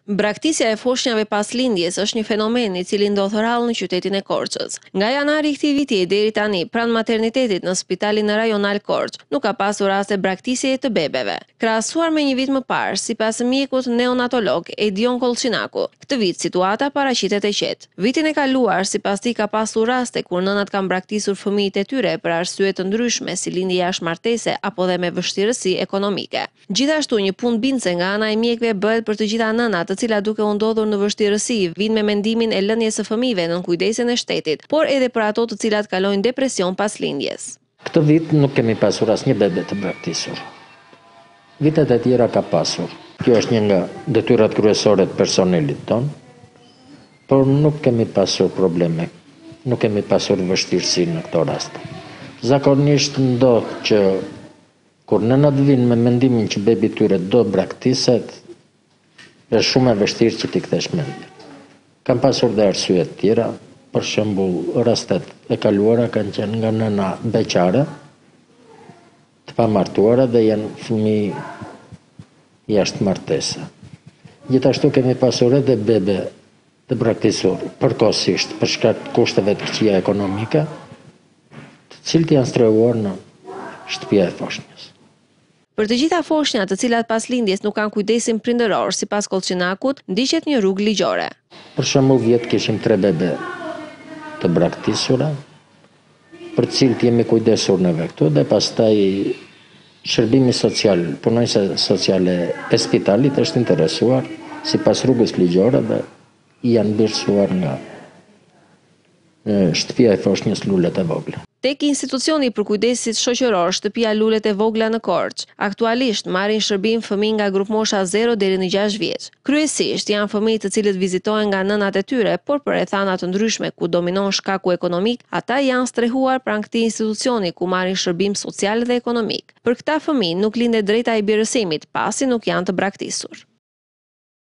Braktisja e foshnjave pas lindjes është një fenomen i cili ndodh rrallë në qytetin e Korçës. Nga janari i këtij viti deri tani, pranë maternitetit në spitalin rajonal Korçë, nuk ka pasur raste braktisjeje të bebeve. Krahasuar me një vit më parë, sipas mjekut neonatolog Edion Kollçinaku, këtë vit situata paraqitet e qetë. Vitin e kaluar, sipas tij, ka pasur raste kur nënat kanë braktisur fëmijët e tyre për arsye të ndryshme si lindje jashtëmartese apo dhe me vështirësi ekonomike. Gjithashtu, një punë bindse nga ana e mjekëve bëhet për të gjitha nënat të cilat duke u ndodhur në vështirësi vinë me mendimin e lënies së fëmijëve nën kujdesin e shtetit, por edhe për ato të cilat kalojnë depresion pas lindjes. Këtë vit nuk kemi pasur asnjë bebe të braktisur. Vitet e tjera ka pasur. Kjo është një nga detyrat kryesore të personelit ton, por nuk kemi pasur probleme, nuk kemi pasur vështirësi në këto raste. Zakonisht ndodh që kur nënat vinë me mendimin që bebi tyre do braktiset, është shumë e vështirë që t'i kthesh mendjen. Kam pasur dhe arsye të tjera, për shembull, rastet e kaluara kanë qenë nga nëna beqare, të pamartuara dhe janë fëmijë jashtëmartese. Gjithashtu kemi pasur edhe bebe të braktisur përkohësisht për shkak të kushteve të këqija ekonomike, të cilët janë strehuar në shtëpia e foshnjës. Për të gjitha foshnjat të cilat pas lindjes nuk kanë kujdesin prindëror, sipas Kollçinakut, ndiqet një rrugë ligjore. Për shembull, vjet kishim 3 bebe të braktisura, për të cilët jemi kujdesur neve këtu dhe pastaj shërbimi social, punojnëse sociale e spitalit është interesuar sipas rrugës ligjore dhe janë birësuar nga shtëpia e foshnjës Lulet e Vogla. Tek institucioni për kujdesit shoqëror shtëpia Lulet e Vogla në Korçë, aktualisht marrin shërbim fëmijë nga grupmosha 0 deri në 6 vjeç. Kryesisht janë fëmijë të cilët vizitohen nga nënat e tyre, por për rrethana të ndryshme ku dominon shkaku ekonomik, ata janë strehuar pranë këtij institucioni ku marrin shërbim social dhe ekonomik. Për këta fëmijë nuk lindet drejta e birësimit, pasi nuk janë të braktisur.